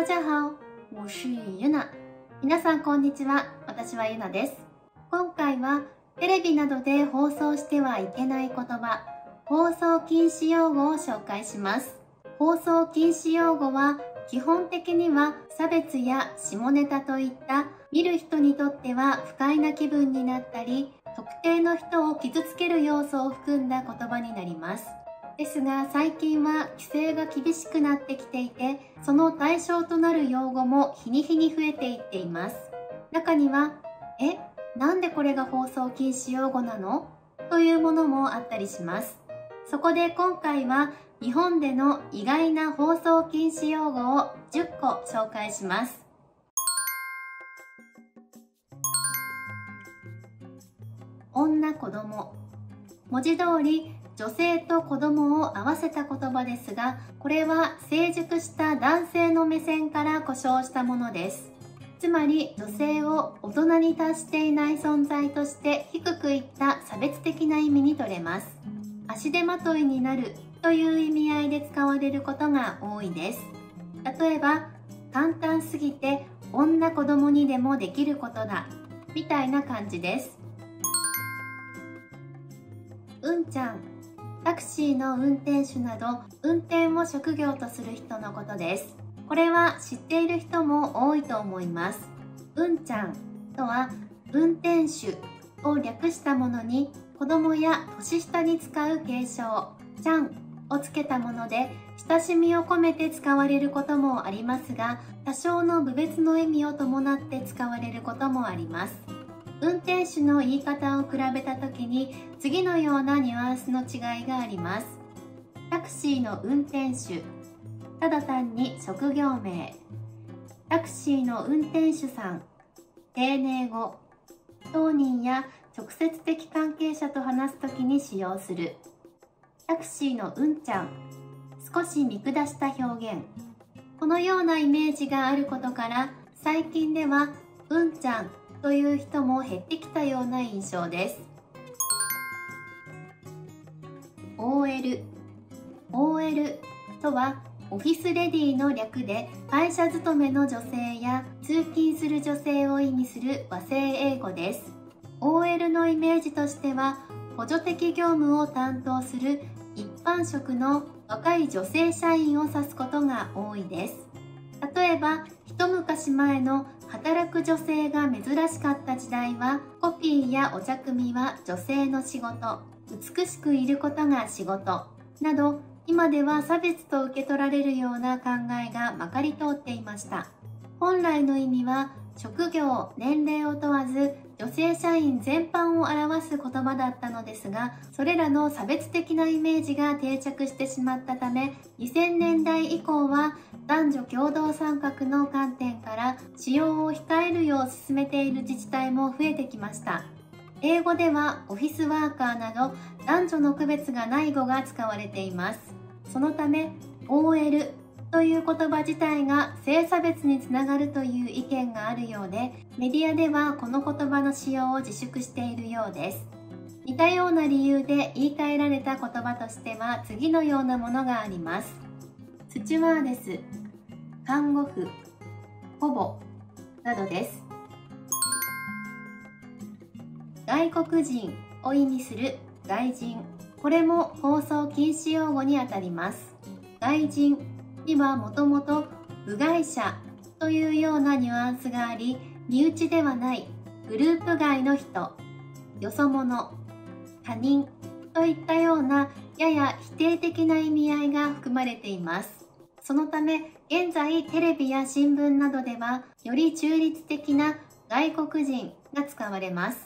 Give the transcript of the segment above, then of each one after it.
家好，我是ゆな。皆さんこんにちは。私はゆなです。今回はテレビなどで放送してはいけない言葉、放送禁止用語を紹介します。放送禁止用語は基本的には差別や下ネタといった見る人にとっては不快な気分になったり、特定の人を傷つける要素を含んだ言葉になります。ですが最近は規制が厳しくなってきていて、その対象となる用語も日に日に増えていっています。中には、なんでこれが放送禁止用語なの？というものもあったりします。そこで今回は日本での意外な放送禁止用語を10個紹介します。女子供。文字通り女性と子供を合わせた言葉ですが、これは成熟した男性の目線から呼称したものです。つまり女性を大人に達していない存在として低くいった差別的な意味に取れます。足手まといになるという意味合いで使われることが多いです。例えば、簡単すぎて女子供にでもできることだみたいな感じです。うんちゃん、タクシーの運転手など運転を職業とする人のことです。これは知っている人も多いと思います。うんちゃんとは運転手を略したものに子供や年下に使う敬称ちゃんをつけたもので、親しみを込めて使われることもありますが、多少の侮蔑の意味を伴って使われることもあります。運転手の言い方を比べた時に次のようなニュアンスの違いがあります。タクシーの運転手、ただ単に職業名。タクシーの運転手さん、丁寧語。当人や直接的関係者と話す時に使用する。タクシーのうんちゃん、少し見下した表現。このようなイメージがあることから、最近ではうんちゃんという人も減ってきたような印象です。OL。OL とはオフィスレディの略で、会社勤めの女性や通勤する女性を意味する和製英語です。OL のイメージとしては、補助的業務を担当する一般職の若い女性社員を指すことが多いです。例えば、一昔前の働く女性が珍しかった時代は、コピーやお茶組みは女性の仕事、美しくいることが仕事など、今では差別と受け取られるような考えがまかり通っていました。本来の意味は、職業、年齢を問わず、女性社員全般を表す言葉だったのですが、それらの差別的なイメージが定着してしまったため、2000年代以降は男女共同参画の観点から使用を控えるよう進めている自治体も増えてきました。英語ではオフィスワーカーなど男女の区別がない語が使われています。そのため OL という言葉自体が性差別につながるという意見があるようで、メディアではこの言葉の使用を自粛しているようです。似たような理由で言い換えられた言葉としては次のようなものがあります。スチュワーデス、看護婦、保母などです。外国人を意味する外人、これも放送禁止用語にあたります。外人にはもともと部外者というようなニュアンスがあり、身内ではないグループ外の人、よそ者、他人といったようなやや否定的な意味合いが含まれています。そのため現在テレビや新聞などではより中立的な外国人が使われます。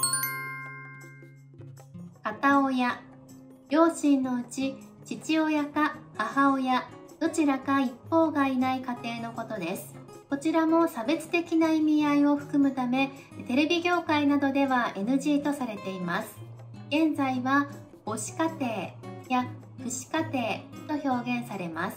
片親、両親のうち父親か母親どちらか一方がいない家庭のことです。こちらも差別的な意味合いを含むため、テレビ業界などでは NG とされています。現在は母子家庭や父子家庭と表現されます。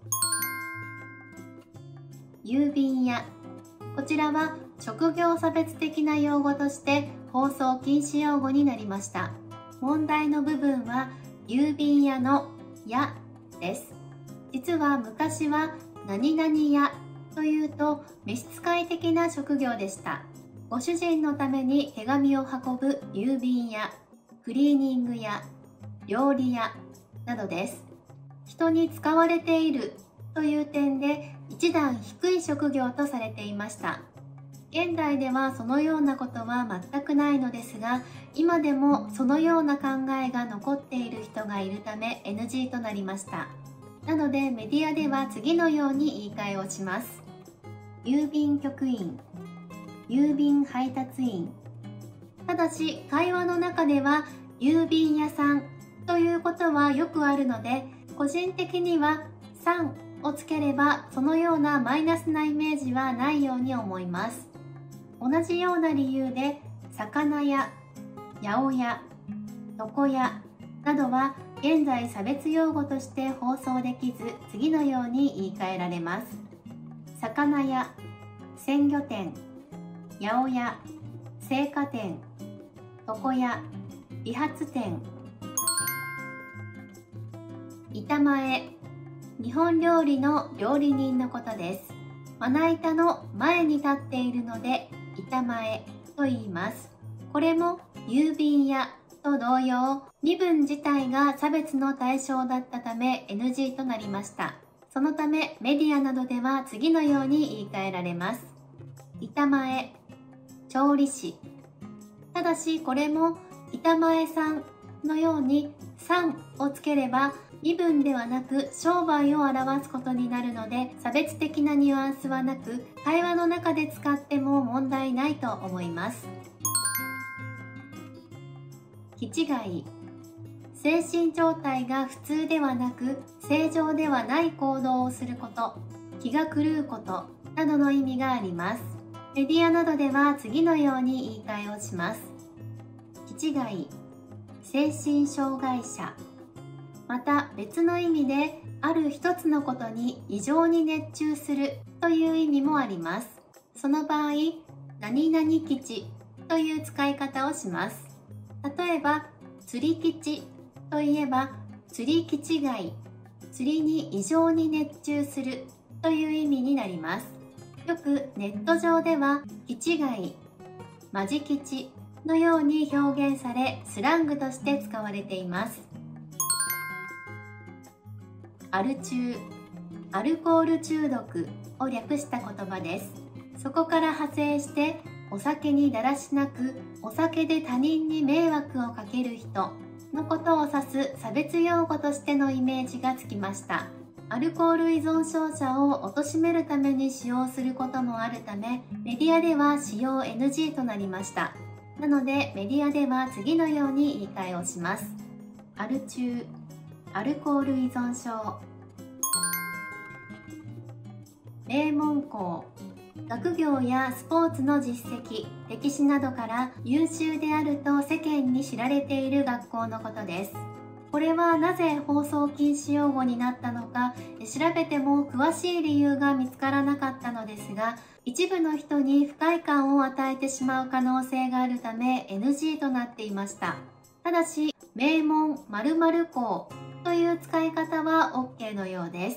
郵便屋、こちらは職業差別的な用語として放送禁止用語になりました。問題の部分は郵便屋の屋です。実は昔は何々屋というと召使い的な職業でした。ご主人のために手紙を運ぶ郵便屋、クリーニング屋、料理屋などです。人に使われているという点で一段低い職業とされていました。現代ではそのようなことは全くないのですが、今でもそのような考えが残っている人がいるため NG となりました。なのでメディアでは次のように言い換えをします。郵便局員、郵便配達員。ただし会話の中では郵便屋さんということはよくあるので、個人的にはさんをつければそのようなマイナスなイメージはないように思います。同じような理由で魚屋、八百屋、床屋などは現在差別用語として放送できず、次のように言い換えられます。魚屋、鮮魚店、八百屋、青果店、床屋、理髪店。板前、日本料理の料理人のことです。まな板の前に立っているので板前と言います。これも郵便屋と同様、身分自体が差別の対象だったため NG となりました。そのためメディアなどでは次のように言い換えられます。板前、調理師。ただしこれも板前さんのようにさんをつければ身分ではなく商売を表すことになるので、差別的なニュアンスはなく会話の中で使っても問題ないと思います。気違い、精神状態が普通ではなく正常ではない行動をすること、気が狂うことなどの意味があります。メディアなどでは次のように言い換えをします。気違い、精神障害者。また別の意味である一つのことに異常に熱中するという意味もあります。その場合、何々吉という使い方をします。例えば釣り吉といえば釣り気違い、釣りに異常に熱中するという意味になります。よくネット上では気違い、マジ吉のように表現されスラングとして使われています。アル中、アルコール中毒を略した言葉です。そこから派生してお酒にだらしなく、お酒で他人に迷惑をかける人のことを指す差別用語としてのイメージがつきました。アルコール依存症者を貶めるために使用することもあるため、メディアでは使用 NG となりました。なのでメディアでは次のように言い換えをします。アル中、アルコール依存症。名門校、学業やスポーツの実績、歴史などから優秀であると世間に知られている学校のことです。これはなぜ放送禁止用語になったのか調べても詳しい理由が見つからなかったのですが、一部の人に不快感を与えてしまう可能性があるため NG となっていました。ただし名門〇〇校という使い方は OK のようです。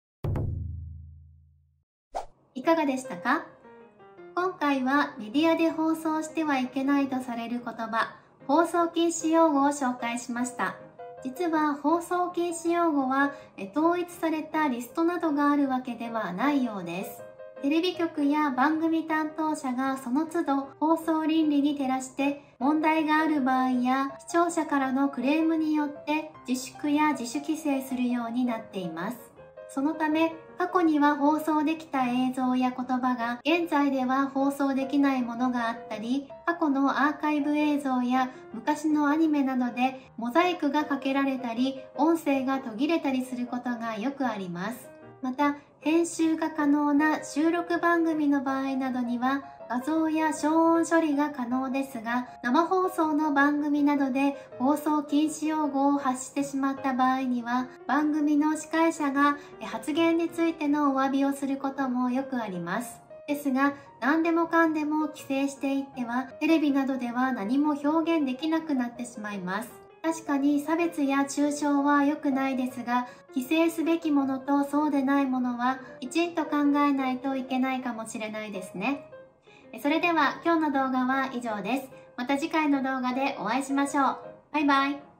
いかがでしたか？今回はメディアで放送してはいけないとされる言葉、放送禁止用語を紹介しました。実は放送禁止用語は統一されたリストなどがあるわけではないようです。テレビ局や番組担当者がその都度放送倫理に照らして問題がある場合や視聴者からのクレームによって自粛や自主規制するようになっています。そのため過去には放送できた映像や言葉が現在では放送できないものがあったり、過去のアーカイブ映像や昔のアニメなどでモザイクがかけられたり音声が途切れたりすることがよくあります。また編集が可能な収録番組の場合などには画像や消音処理が可能ですが、生放送の番組などで放送禁止用語を発してしまった場合には番組の司会者が発言についてのお詫びをすることもよくあります。ですが何でもかんでも規制していってはテレビなどでは何も表現できなくなってしまいます。 確かに差別や中傷は良くないですが、規制すべきものとそうでないものはきちんと考えないといけないかもしれないですね。それでは今日の動画は以上です。また次回の動画でお会いしましょう。バイバイ。